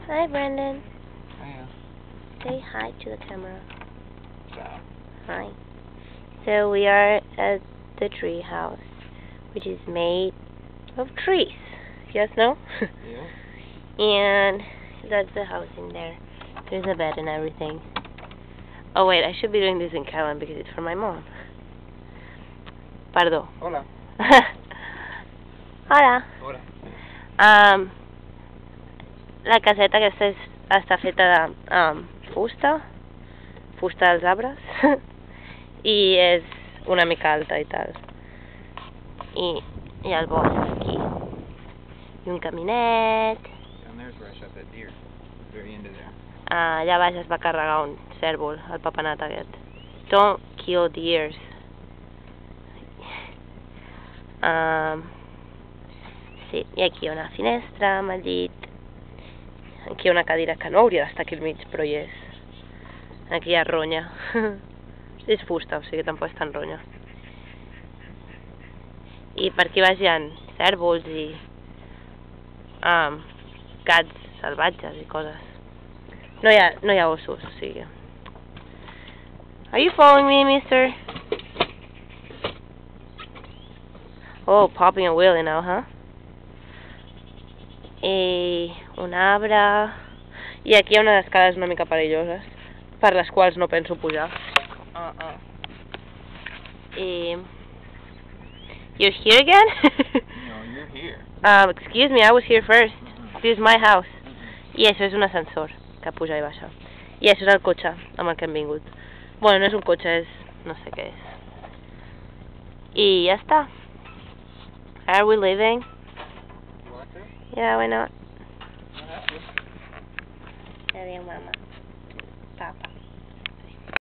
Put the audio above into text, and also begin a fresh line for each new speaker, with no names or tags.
Hi, Brandon.
Hiya.
Say hi to the camera.
Ciao.
Hi. So we are at the tree house, which is made of trees. Yes, no?
Yeah.
And that's the house in there. There's a bed and everything. Oh wait, I should be doing this in Catalan because it's for my mom. Perdó.
Hola.
Hola.
Hola.
La caseta aquesta està feta de fusta dels arbres, i és una mica alta i tal. I el bosc aquí. I un caminet.
Down there's where I shot that deer. Very end of there.
Allà baix es va carregar un cèrvol, el papanat aquest. Don't kill deers. Sí, i aquí hi ha una finestra amb el llit. Aquí hi ha una cadira que no hauria d'estar aquí al mig, però hi és. Aquí hi ha ronya. És fusta, o sigui, tampoc és tan ronya. I per aquí baix hi ha cèrvols i gats salvatges i coses. No hi ha ossos, o sigui. Are you following me, mister? Oh, popping and wheeling now, huh? I un arbre. I aquí hi ha unes escales una mica perilloses, per les quals no penso pujar. I... You're here again?
No, you're here.
Excuse me, I was here first. This is my house. I això és un ascensor, que puja i baixa. I això és el cotxe amb el que hem vingut. Bueno, no és un cotxe, és... no sé què és. I ja està. Are we leaving?
You want to?
Yeah, why not?
You have to.
Adiós, mama. Papa.